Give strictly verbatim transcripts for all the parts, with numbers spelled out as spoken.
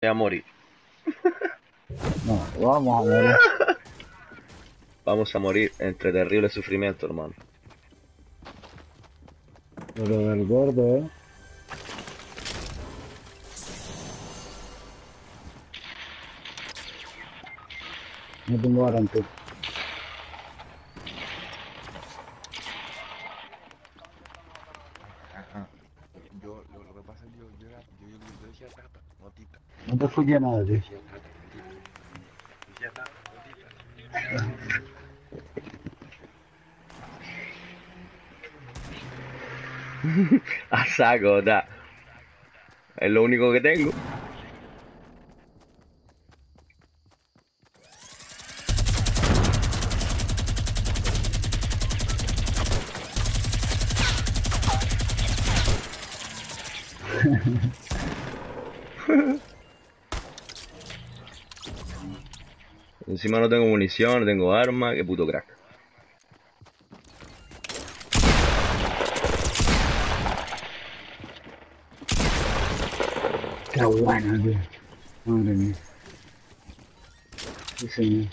a morir. No, vamos a morir. Vamos a morir entre terrible sufrimiento, hermano. Pero del gordo, ¿eh? No tengo garantía. Ajá. Yo, lo, lo que pasa es que yo, yo, era, yo, yo, yo decía tata, no tita. No te fui nada, Yo tío. decía tata, no tita. Yo decía tata, no tita. A saco, da. Es lo único que tengo. Encima no tengo munición, no tengo arma, qué puto crack. Qué buena, tío. Madre mía. Sí, señor.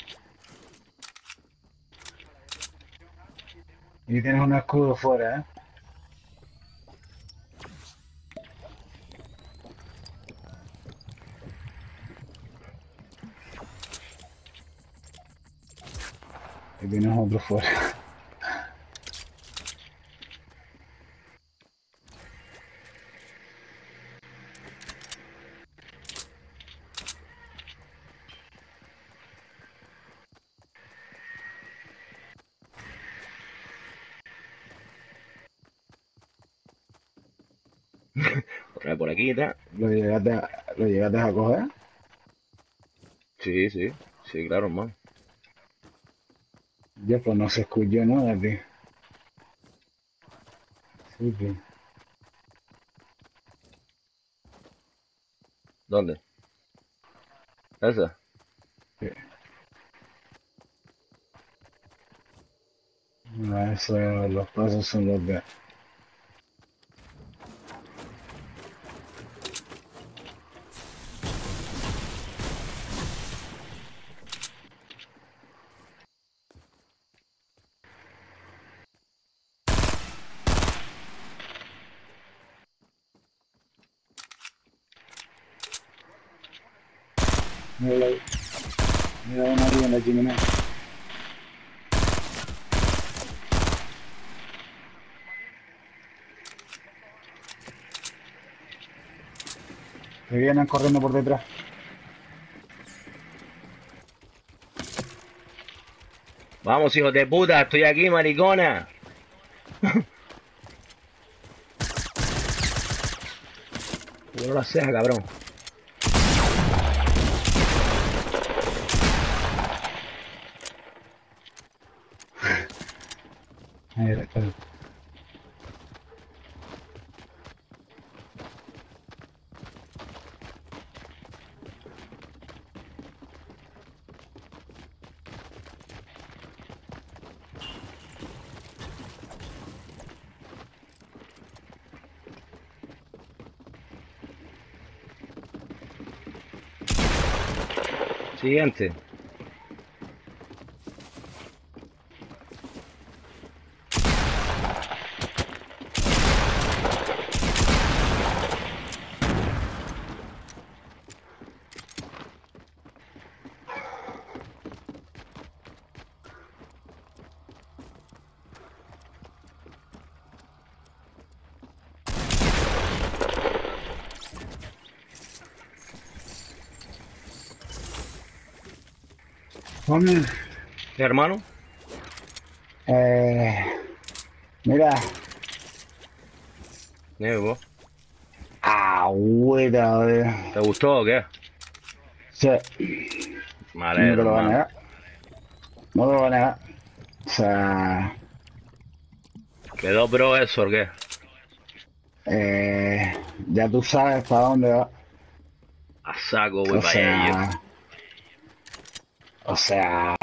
Y tienes un escudo fuera, ¿eh? Y tienes otro fuera. Otra por aquí, ta. ¿Lo llegaste a, lo llegaste a coger? Sí, sí, sí, claro, hermano. Ya, pues no se escuchó nada, tío. Sí, tío. ¿Dónde? ¿Esa? Sí. No, eso, los pasos son los de... Mira, la- mira una arriba en la chimenea. Que vienen corriendo por detrás. Vamos, hijos de puta, estoy aquí, maricona. Yo no la ceja, cabrón. Ahí está. Siguiente. Hombre, ¿Qué, hermano? eh, mira, Dime, vos. agüita, ¿Te eh. gustó o qué? Sí, Me no te alegro, lo va a hermano. negar, no te lo va a negar. O sea, ¿Quedó pro eso o qué? eh, ya tú sabes para dónde va. A saco voy O para ello. sea, o sea,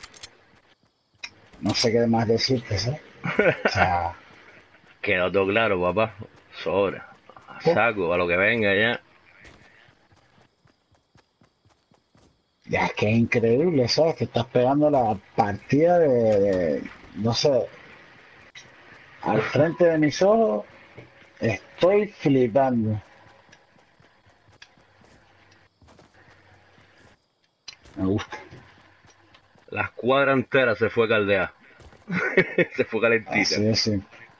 no sé qué más decirte, ¿sabes? O sea, Quedó todo claro, papá. Sobra. A uf, saco, a lo que venga ya. Ya es que es increíble, ¿sabes? Que estás pegando la partida de, de- no sé, al frente de mis ojos, estoy flipando. Me gusta. La escuadra entera se fue caldeada. Se fue calentita. Así es, sí.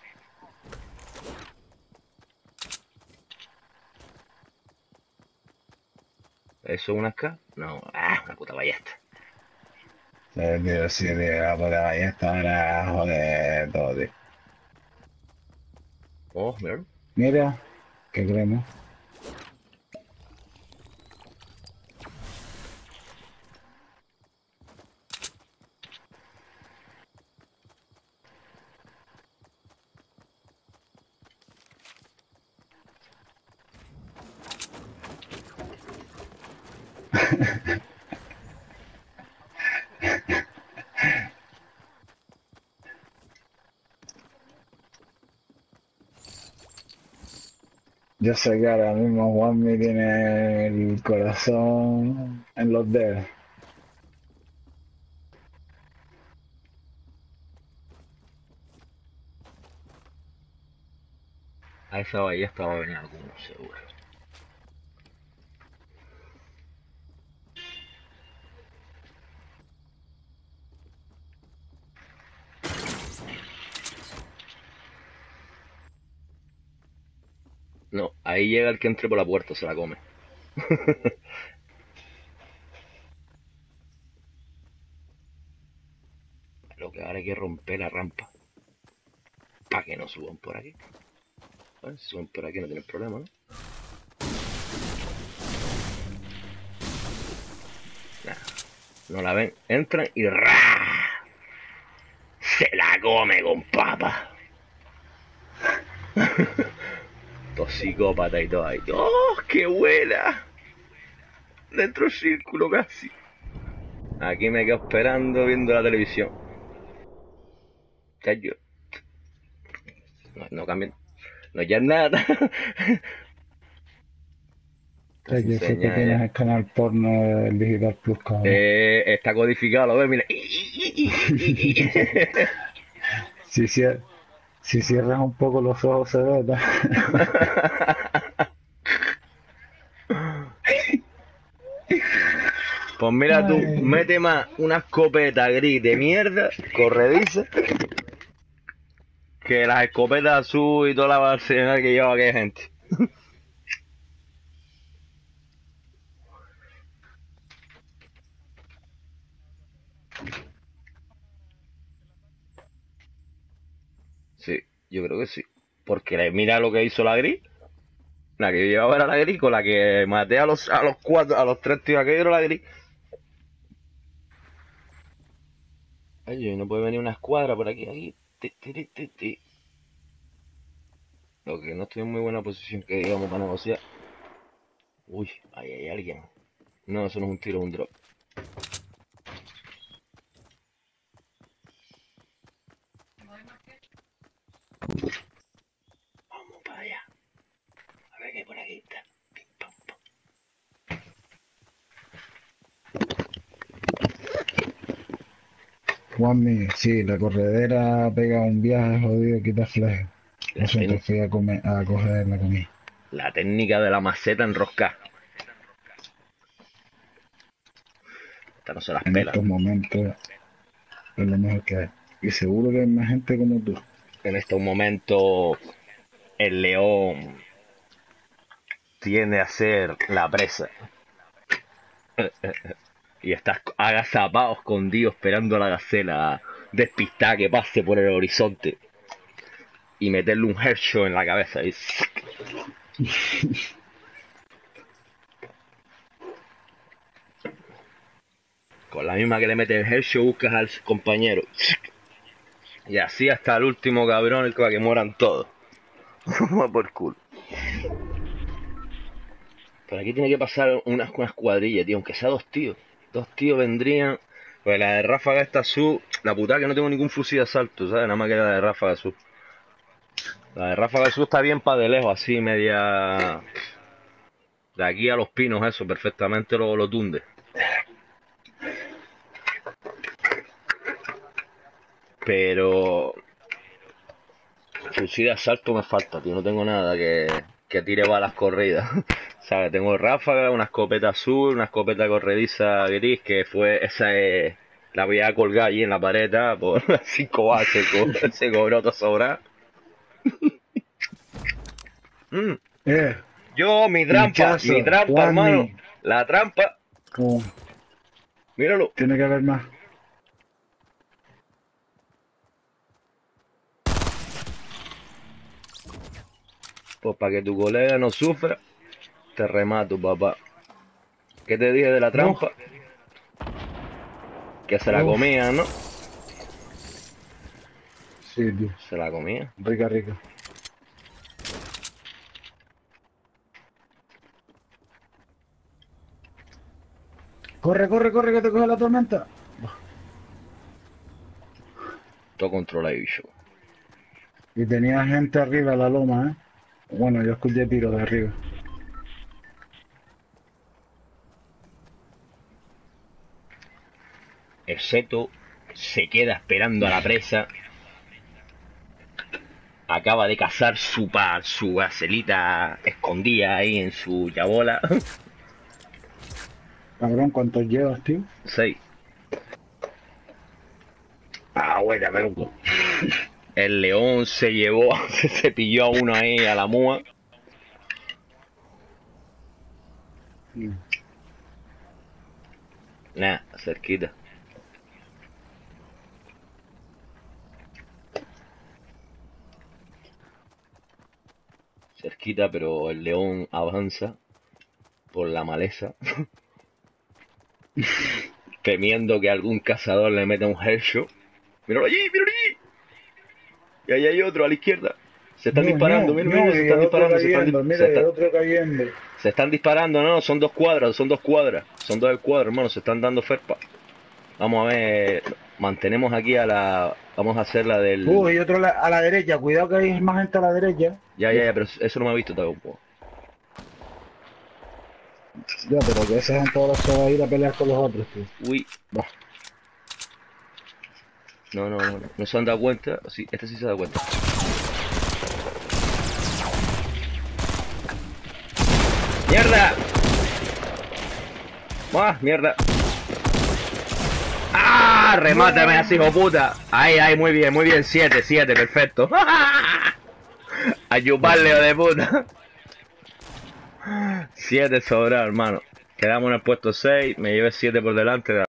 ¿Eso es una K? No, ah, una puta ballesta. Eh, tío, sí, tío, la puta ballesta ahora, joder, todo, tío. Oh, mira. Mira, qué crema. Yo sé que ahora mismo Juanmi tiene el corazón en los dedos. A esa ballesta va a venir alguno, seguro. No, ahí llega el que entre por la puerta, se la come. Lo que ahora hay que romper la rampa. Para que no suban por aquí. Bueno, si suben por aquí no tienen problema, ¿no? Nah, no la ven. Entran y ¡ra! Se la come con papa. Dos psicópatas y todo ahí. ¡Oh, qué buena! Dentro del círculo casi. Aquí me quedo esperando viendo la televisión. Ya yo. No, no cambien. No ya nada. Te Sé que sé que enseña tienes ya. el canal porno del Digital Plus, cabrón. Eh, está codificado, lo ves, mira. Si, cier- si cierras un poco los ojos se ve, ¿no? Pues mira tú, Ay, mete más una escopeta gris de mierda, corrediza, que las escopetas azul y toda la arsenal que lleva aquella gente. Sí, yo creo que sí. Porque le- mira lo que hizo la gris. La que yo llevaba era la gris, con la que maté a los, a los cuatro, a los tres tíos aquellos era la gris. Oye, no puede venir una escuadra por aquí, aquí. Ti, ti, ti, ti, ti. Lo que no estoy en muy buena posición que digamos para negociar. Uy, ahí hay alguien. No, eso no es un tiro, es un drop. Vamos para allá. A ver qué por aquí está. Pim, pam, pam. Juanmi, sí, la corredera pega un viaje jodido, quita fleje. Lo La, siento, ten- fui a, comer, a coger la comida. la técnica de la maceta enroscada. Esta no se las En pela. estos momentos es lo mejor que hay. Y seguro que hay más gente como tú. En estos momentos el león tiende a ser la presa. Y estás agazapado, escondido, esperando a la gacela despistada que pase por el horizonte. Y meterle un headshot en la cabeza. Y... con la misma que le metes el headshot buscas al compañero. Y así hasta el último cabrón para que mueran todos. Por culo. Por aquí tiene que pasar una, una escuadrilla, tío. Aunque sea dos tíos. Dos tíos vendrían. Pues la de ráfaga esta azul. La puta que no tengo ningún fusil de asalto, ¿sabes? Nada más que la de ráfaga azul. La de ráfaga azul está bien para de lejos, así, media. De aquí a los pinos, eso, perfectamente lo, lo tunde. Pero fusil de asalto me falta, tío. No tengo nada que, que tire balas corridas. ¿Sabes? Tengo ráfaga, una escopeta azul, una escopeta corrediza gris, que fue esa es, la voy a colgar allí en la pared ¿tá? Por cinco balas se, co se cobró todo sobra. mm. Eh, Yo, mi trampa, pinchazo, mi trampa, Juanmi. hermano. La trampa. Oh, Míralo. tiene que haber más. Pues para que tu colega no sufra, te remato, papá. ¿Qué te dije de la trampa? Que se la Uf. comía, ¿no? Sí, tío. Se la comía. Rica, rica. Corre, corre, corre, que te coge la tormenta. Todo controladillo. Y tenía gente arriba en la loma, ¿eh? Bueno, yo escuché tiros de arriba. El seto se queda esperando a la presa. Acaba de cazar su par, su gacelita escondida ahí en su yabola. Cabrón, ¿cuántos llevas, tío? Seis. Ah, bueno, pero... El león se llevó, se cepilló a uno ahí a la mua. Nah, cerquita. Cerquita, pero el león avanza por la maleza. Temiendo que algún cazador le meta un headshot. ¡Míralo allí! ¡Míralo allí! Y ahí hay otro a la izquierda. Se están No, disparando, no, mira, no, mira, se y están el otro disparando, se están, cayendo, di- mira, se y el están- otro cayendo. se están disparando, no, son dos cuadras, son dos cuadras, son dos cuadras, hermano, se están dando ferpa. Vamos a ver, mantenemos aquí a la, vamos a hacer la del, Uh, y otro la- a la derecha, cuidado que hay más gente a la derecha. ya, ya, ya, pero eso no me ha visto tampoco. Ya, pero que esa gente ahora se va a ir a pelear con los otros, tío. Uy, Va. no, no, no, no, no se han dado cuenta, sí, este sí se ha dado cuenta. ¡Mierda! ¡Ah, mierda! ¡Ah! ¡Remátame así, hijo puta! Ahí, ahí, muy bien, muy bien, siete, siete, perfecto. A chuparle, hijo de puta. siete sobra, hermano. Quedamos en el puesto seis, me llevé siete por delante.